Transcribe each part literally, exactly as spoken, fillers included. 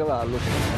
cavallo.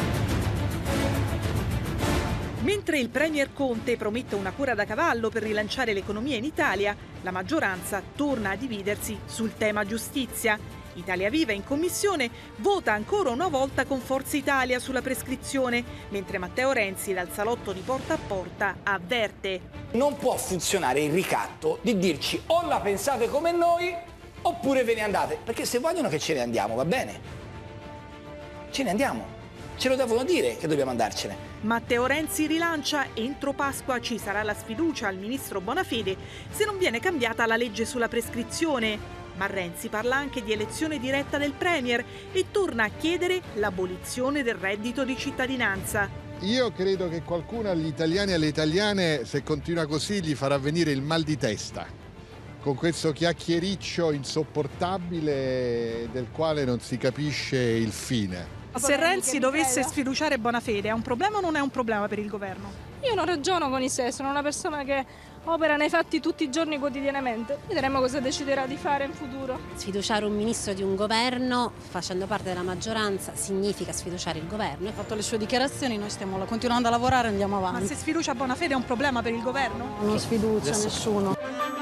Mentre il premier Conte promette una cura da cavallo per rilanciare l'economia in Italia, la maggioranza torna a dividersi sul tema giustizia. Italia Viva in commissione vota ancora una volta con Forza Italia sulla prescrizione, mentre Matteo Renzi dal salotto di Porta a Porta avverte: non può funzionare il ricatto di dirci o la pensate come noi oppure ve ne andate, perché se vogliono che ce ne andiamo va bene, ce ne andiamo, ce lo devono dire che dobbiamo andarcene. Matteo Renzi rilancia: entro Pasqua ci sarà la sfiducia al ministro Bonafede se non viene cambiata la legge sulla prescrizione. Ma Renzi parla anche di elezione diretta del premier e torna a chiedere l'abolizione del reddito di cittadinanza. Io credo che qualcuno agli italiani e alle italiane, se continua così, gli farà venire il mal di testa, con questo chiacchiericcio insopportabile del quale non si capisce il fine. Se Renzi dovesse sfiduciare Bonafede, è un problema o non è un problema per il governo? Io non ragiono con i sé, sono una persona che opera nei fatti tutti i giorni quotidianamente. Vedremo cosa deciderà di fare in futuro. Sfiduciare un ministro di un governo facendo parte della maggioranza significa sfiduciare il governo. Ha fatto le sue dichiarazioni, noi stiamo continuando a lavorare e andiamo avanti. Ma se sfiducia Bonafede è un problema per il governo? Non sfiducia nessuno.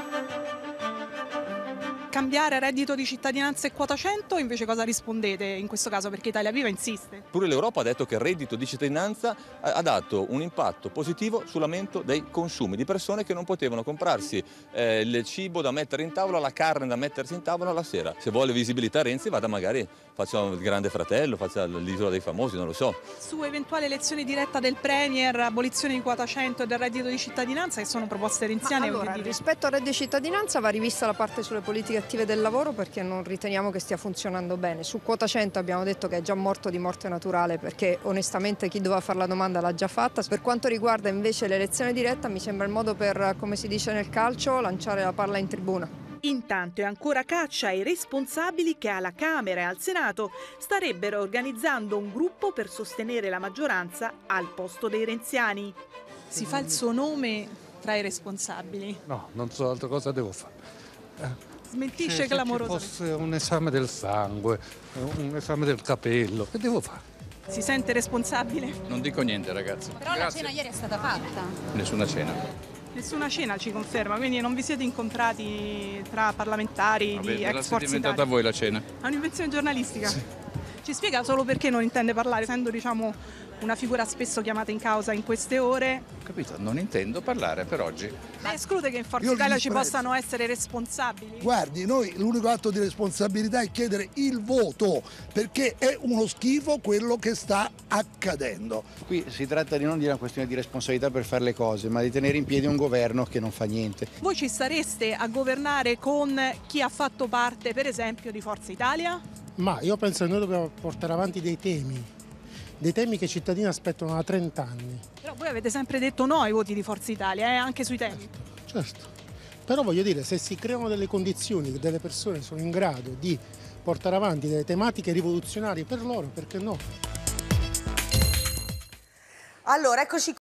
Cambiare reddito di cittadinanza e quota cento, invece cosa rispondete in questo caso? Perché Italia Viva insiste. Pure l'Europa ha detto che il reddito di cittadinanza ha dato un impatto positivo sull'aumento dei consumi di persone che non potevano comprarsi eh, il cibo da mettere in tavola, la carne da mettersi in tavola la sera. Se vuole visibilità Renzi vada magari, faccia il Grande Fratello, faccia l'Isola dei Famosi, non lo so. Su eventuale elezione diretta del premier, abolizione di quota cento e del reddito di cittadinanza, che sono proposte renziane. Ma allora, rispetto al reddito di cittadinanza va rivista la parte sulle politiche attive del lavoro, perché non riteniamo che stia funzionando bene. Su quota cento abbiamo detto che è già morto di morte naturale, perché onestamente chi doveva fare la domanda l'ha già fatta. Per quanto riguarda invece l'elezione diretta, mi sembra il modo per, come si dice nel calcio, lanciare la palla in tribuna. Intanto è ancora caccia ai responsabili che alla Camera e al Senato starebbero organizzando un gruppo per sostenere la maggioranza al posto dei renziani. Si fa il suo nome tra i responsabili? No, non so altra cosa devo fare. Eh. Smentisce clamorosamente. Se fosse un esame del sangue, un esame del capello, che devo fare? Si sente responsabile? Non dico niente, ragazzi. Però Grazie. la cena ieri è stata fatta. Nessuna cena. Nessuna cena ci conferma, quindi non vi siete incontrati tra parlamentari Vabbè, di me la ex siete Forza inventata Italia? voi la cena. È un'invenzione giornalistica? Sì. Ci spiega solo perché non intende parlare, essendo diciamo una figura spesso chiamata in causa in queste ore? Ho capito, non intendo parlare per oggi. Ma esclude che in Forza Italia ci possano essere responsabili? Guardi, noi l'unico atto di responsabilità è chiedere il voto, perché è uno schifo quello che sta accadendo. Qui si tratta di non di una questione di responsabilità per fare le cose, ma di tenere in piedi un governo che non fa niente. Voi ci sareste a governare con chi ha fatto parte, per esempio, di Forza Italia? Ma io penso che noi dobbiamo portare avanti dei temi, dei temi che i cittadini aspettano da trenta anni. Però voi avete sempre detto no ai voti di Forza Italia, eh, anche sui temi. Certo, certo. Però voglio dire, se si creano delle condizioni che delle persone sono in grado di portare avanti delle tematiche rivoluzionarie per loro, perché no? Allora, eccoci